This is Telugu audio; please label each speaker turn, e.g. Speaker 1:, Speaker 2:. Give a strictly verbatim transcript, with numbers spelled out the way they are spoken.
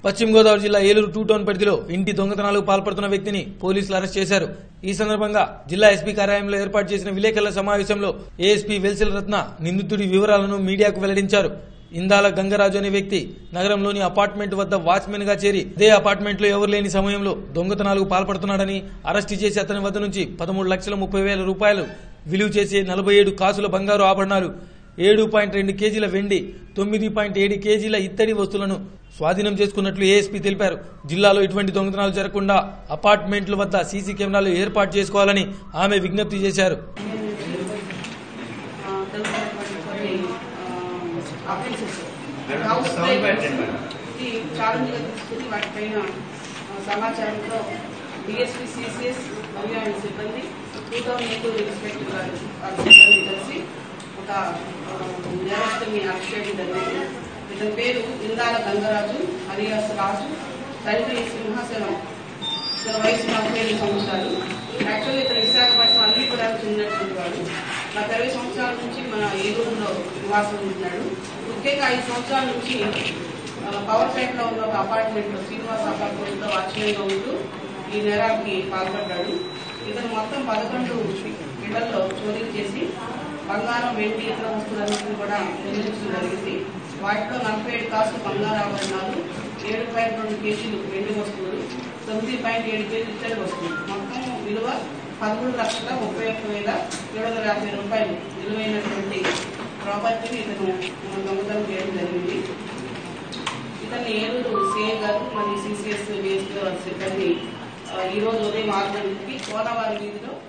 Speaker 1: పశ్చిమ గోదావరి జిల్లా ఏలూరు టూ టౌన్ పరిధిలో ఇంటి దొంగతనాలకు పాల్పడుతున్న వ్యక్తిని పోలీసులు అరెస్ట్ చేశారు. ఈ సందర్భంగా జిల్లా ఎస్పీ కార్యాలయంలో ఏర్పాటు చేసిన విలేకరుల సమావేశంలో ఏఎస్పీ వెల్సిల్ రత్న నిందితుడి వివరాలను మీడియాకు వెల్లడించారు. ఇందాల గంగరాజు అనే వ్యక్తి నగరంలోని అపార్ట్మెంట్ వద్ద వాచ్మెన్ గా చేరి అదే అపార్ట్మెంట్ లో ఎవరు లేని సమయంలో దొంగతనాలకు పాల్పడుతున్నాడని అరెస్టు చేసి అతని వద్ద నుంచి పదమూడు లక్షల ముప్పై వేల రూపాయలు విలువ చేసే నలభై ఏడు కాసుల బంగారు ఆభరణాలు, ఏడు పాయింట్ రెండు కేజీల వెండి, తొమ్మిది పాయింట్ ఏడు కేజీల ఇత్తడి వస్తువులను స్వాధీనం చేసుకున్నట్లు ఏఎస్పీ తెలిపారు. జిల్లాలో ఇటువంటి దొంగతనాలు జరగకుండా అపార్ట్మెంట్ల వద్ద సీసీ కెమెరాలు ఏర్పాటు చేసుకోవాలని ఆమె విజ్ఞప్తి చేశారు.
Speaker 2: సమాచారంతో డిఎస్పీ సిసిఎస్ మరియు ఆయన సిబ్బంది టూ థౌసండ్ ఎయిట్ ఇన్స్పెక్టర్ గారు సిబ్బంది కలిసి ఒక నేరస్తుని అరెస్ట్ చేయడం జరిగింది. ఇతని పేరు ఇందాల గంగరాజు అలియాస్ రాజు, తండ్రి సింహాసనం, ఇతని వయసు నలభై ఐదు సంవత్సరాలు. యాక్చువల్లీ ఇతను విశాఖపట్నం అల్లీపురానికి చెందినటువంటి వాడు. గత ఇరవై సంవత్సరాల నుంచి మన ఏలూరులో నివాసం ఉంటున్నాడు. ముఖ్యంగా ఐదు సంవత్సరాల నుంచి పవర్ పేటలో ఉన్న ఒక అపార్ట్మెంట్ లో శ్రీనివాస అపార్ట్మెంట్ లో వాచ్మెన్ గా ఉంటూ ఈ నేరానికి పాల్పడ్డాడు. ఇతను మొత్తం పదకొండు ఇళ్లలో చోరీలు చేసి బంగారం, వెండి, ఇతర వస్తువులన్నింటినీ కూడా నిర్మించడం జరిగింది. వాటిలో నలభై ఏడు కాసులు బంగారు ఆభరణాలు, ఏడు పాయింట్ రెండు కేజీలు వెండి వస్తువులు, తొమ్మిది పాయింట్ ఏడు కేజీలు ఇతర వస్తువులు, మొత్తం విలువ పదమూడు లక్షల ముప్పై ఒక్క వేల ఏడు వందల యాభై రూపాయలు విలువైనటువంటి ప్రాపర్టీని ఇతను దొంగతనం చేయడం జరిగింది. ఇతన్ని ఏలూరు సిఐ గారు మరియు సిసిఎస్ డిఎస్పీ సిబ్బంది ఈ రోజు ఉదయం ఆరు గంటలకి గోదావరి వీధిలో